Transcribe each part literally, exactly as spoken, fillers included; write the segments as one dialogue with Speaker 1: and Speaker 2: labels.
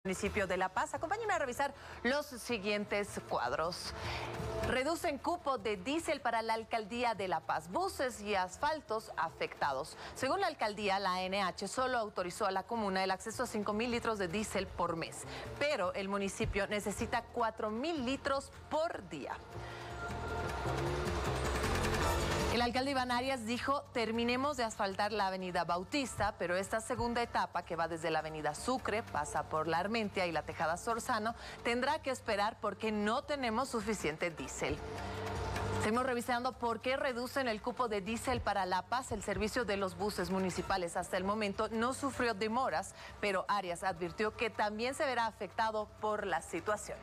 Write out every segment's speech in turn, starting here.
Speaker 1: Municipio de La Paz. Acompáñenme a revisar los siguientes cuadros. Reducen cupo de diésel para la alcaldía de La Paz. Buses y asfaltos afectados. Según la alcaldía, la A N H solo autorizó a la comuna el acceso a cinco mil litros de diésel por mes, pero el municipio necesita cuatro mil litros por día. El alcalde Iván Arias dijo: terminemos de asfaltar la avenida Bautista, pero esta segunda etapa, que va desde la avenida Sucre, pasa por la Armentia y la Tejada Sorzano, tendrá que esperar porque no tenemos suficiente diésel. Seguimos revisando por qué reducen el cupo de diésel para La Paz. El servicio de los buses municipales hasta el momento no sufrió demoras, pero Arias advirtió que también se verá afectado por la situación.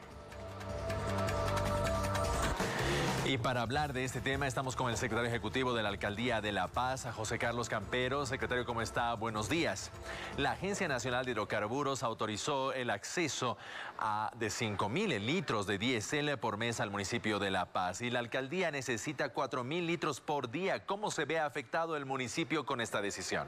Speaker 2: Y para hablar de este tema estamos con el secretario ejecutivo de la Alcaldía de La Paz, José Carlos Campero. Secretario, ¿cómo está? Buenos días. La Agencia Nacional de Hidrocarburos autorizó el acceso a de cinco mil litros de diésel por mes al municipio de La Paz y la alcaldía necesita cuatro mil litros por día. ¿Cómo se ve afectado el municipio con esta decisión?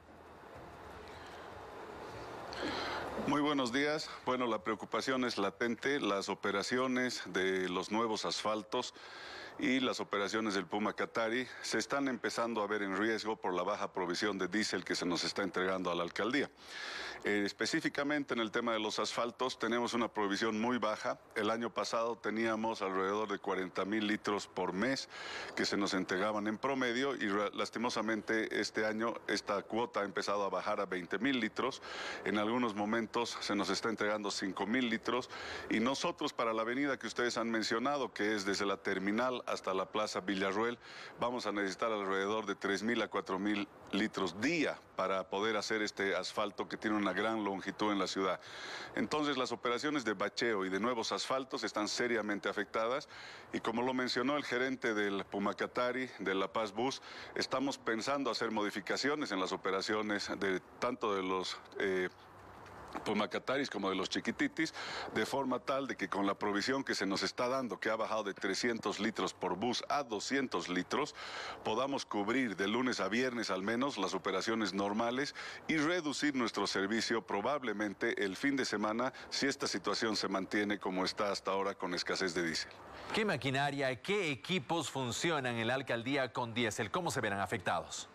Speaker 3: Muy buenos días. Bueno, la preocupación es latente. Las operaciones de los nuevos asfaltos y las operaciones del Puma Katari se están empezando a ver en riesgo por la baja provisión de diésel que se nos está entregando a la alcaldía. Eh, específicamente en el tema de los asfaltos tenemos una provisión muy baja. El año pasado teníamos alrededor de cuarenta mil litros por mes que se nos entregaban en promedio y lastimosamente este año esta cuota ha empezado a bajar a veinte mil litros. En algunos momentos se nos está entregando cinco mil litros y nosotros para la avenida que ustedes han mencionado, que es desde la terminal hasta la Plaza Villarruel, vamos a necesitar alrededor de tres mil a cuatro mil litros día para poder hacer este asfalto que tiene una gran longitud en la ciudad. Entonces las operaciones de bacheo y de nuevos asfaltos están seriamente afectadas y como lo mencionó el gerente del Puma Katari, de La Paz Bus, estamos pensando hacer modificaciones en las operaciones de tanto de los eh, Puma Kataris como de los chiquititis, de forma tal de que con la provisión que se nos está dando, que ha bajado de trescientos litros por bus a doscientos litros, podamos cubrir de lunes a viernes al menos las operaciones normales y reducir nuestro servicio probablemente el fin de semana si esta situación se mantiene como está hasta ahora con escasez de diésel.
Speaker 2: ¿Qué maquinaria, qué equipos funcionan en la alcaldía con diésel? ¿Cómo se verán afectados?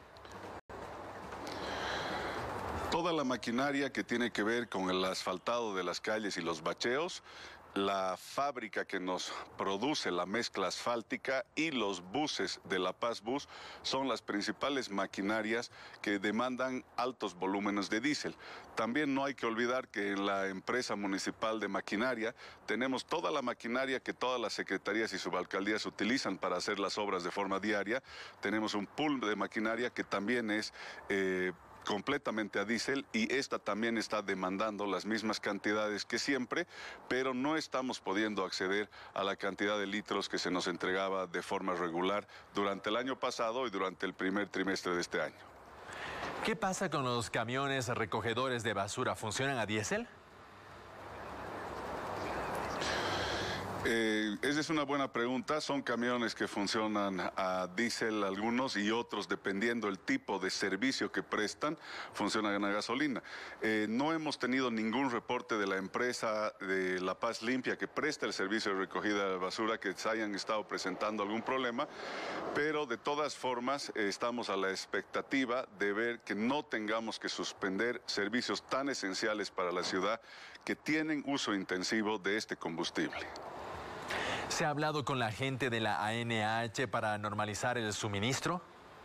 Speaker 3: Toda la maquinaria que tiene que ver con el asfaltado de las calles y los bacheos, la fábrica que nos produce la mezcla asfáltica y los buses de La Paz Bus son las principales maquinarias que demandan altos volúmenes de diésel. También no hay que olvidar que en la empresa municipal de maquinaria tenemos toda la maquinaria que todas las secretarías y subalcaldías utilizan para hacer las obras de forma diaria. Tenemos un pool de maquinaria que también es eh, completamente a diésel y esta también está demandando las mismas cantidades que siempre, pero no estamos pudiendo acceder a la cantidad de litros que se nos entregaba de forma regular durante el año pasado y durante el primer trimestre de este año.
Speaker 2: ¿Qué pasa con los camiones recogedores de basura? ¿Funcionan a diésel?
Speaker 3: Eh, esa es una buena pregunta. Son camiones que funcionan a diésel algunos y otros, dependiendo del tipo de servicio que prestan, funcionan a gasolina. Eh, no hemos tenido ningún reporte de la empresa de La Paz Limpia que presta el servicio de recogida de basura que se hayan estado presentando algún problema, pero de todas formas eh, estamos a la expectativa de ver que no tengamos que suspender servicios tan esenciales para la ciudad que tienen uso intensivo de este combustible.
Speaker 2: ¿Se ha hablado con la gente de la A N H para normalizar el suministro?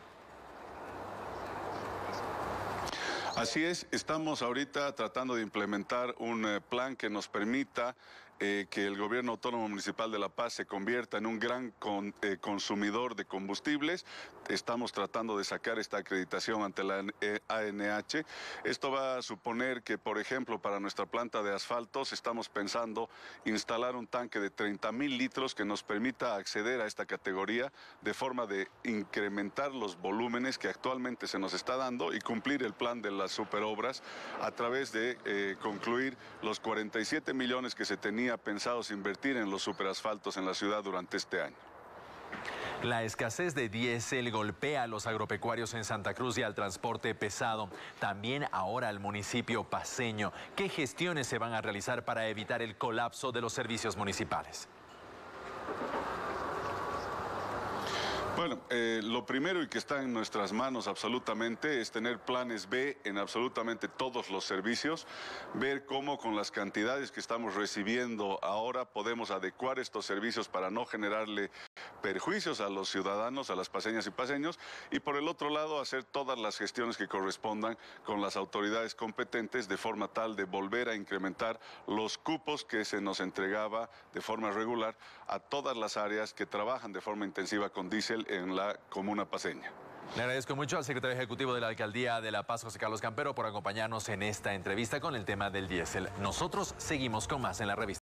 Speaker 3: Así es, estamos ahorita tratando de implementar un eh, plan que nos permita eh, que el gobierno autónomo municipal de La Paz se convierta en un gran con, eh, consumidor de combustibles. Estamos tratando de sacar esta acreditación ante la A N H. Esto va a suponer que, por ejemplo, para nuestra planta de asfaltos estamos pensando instalar un tanque de treinta mil litros que nos permita acceder a esta categoría de forma de incrementar los volúmenes que actualmente se nos está dando y cumplir el plan de las superobras a través de eh, concluir los cuarenta y siete millones que se tenía pensados invertir en los superasfaltos en la ciudad durante este año.
Speaker 2: La escasez de diésel golpea a los agropecuarios en Santa Cruz y al transporte pesado. También ahora al municipio paceño. ¿Qué gestiones se van a realizar para evitar el colapso de los servicios municipales?
Speaker 3: Bueno, eh, lo primero y que está en nuestras manos absolutamente es tener planes B en absolutamente todos los servicios, ver cómo con las cantidades que estamos recibiendo ahora podemos adecuar estos servicios para no generarle perjuicios a los ciudadanos, a las paceñas y paceños, y por el otro lado hacer todas las gestiones que correspondan con las autoridades competentes de forma tal de volver a incrementar los cupos que se nos entregaba de forma regular a todas las áreas que trabajan de forma intensiva con diésel en la comuna paceña.
Speaker 2: Le agradezco mucho al secretario ejecutivo de la Alcaldía de La Paz, José Carlos Campero, por acompañarnos en esta entrevista con el tema del diésel. Nosotros seguimos con más en la revista.